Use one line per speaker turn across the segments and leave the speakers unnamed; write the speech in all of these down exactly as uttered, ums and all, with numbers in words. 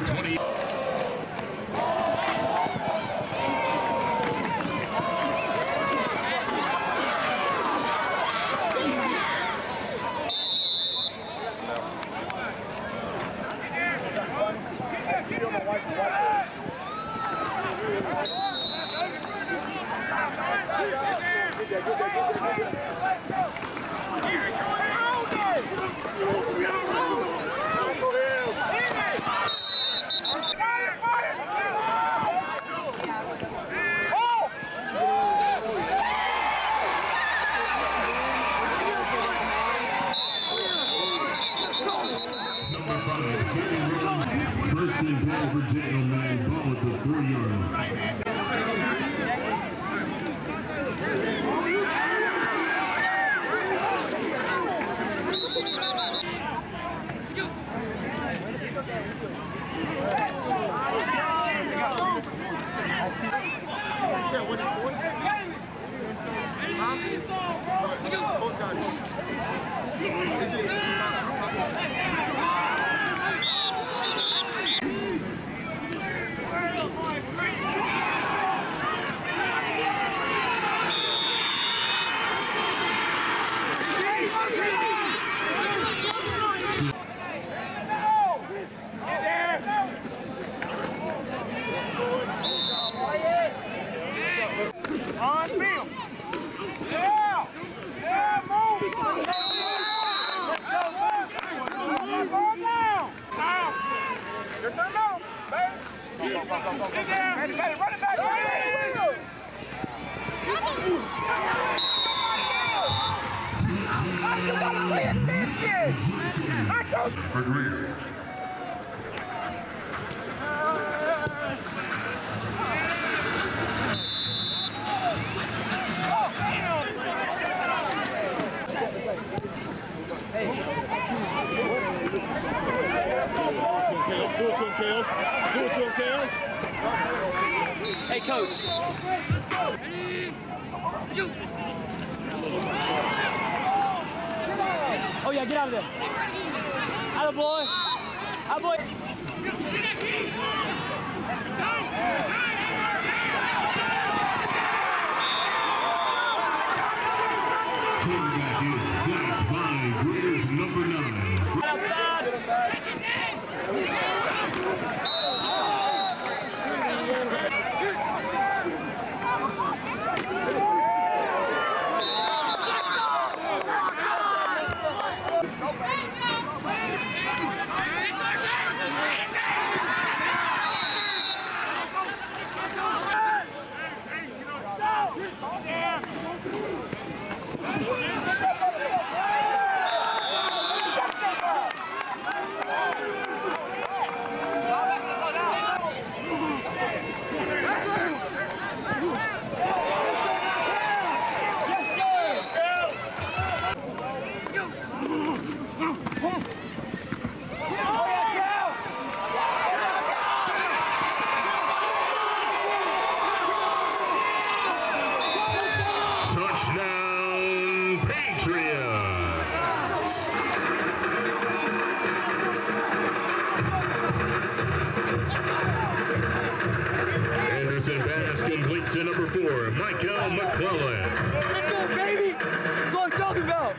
twenty.
First and goal for Gentleman, ball at the three yard line.
On field. Yeah. Yeah, move. Let's go, move. Ball down. Time. Your turn now, baby. Go, go, go, go, go. Ready, ready, run it back. Ready.
For Greer.
Hey, coach. Oh yeah, get out of there. Atta boy. Atta boy.
Quarterback is sacked by Greer's number nine.
Outside.
Touchdown, Patriots! Anderson pass complete to number four, Michael McClellan.
Let's go, baby! That's what I'm talking about!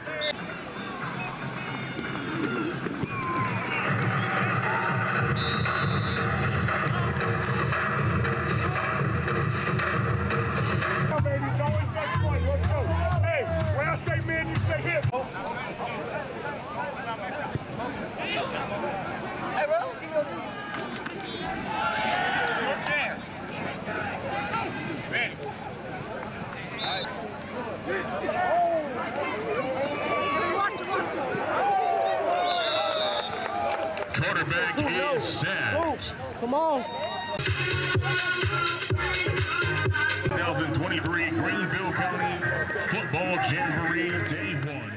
Hey, bro, give me your knee. Your chance. Ready.
Quarterback is set.
Come on.
twenty twenty-three Greenville County Football Jamboree Day one.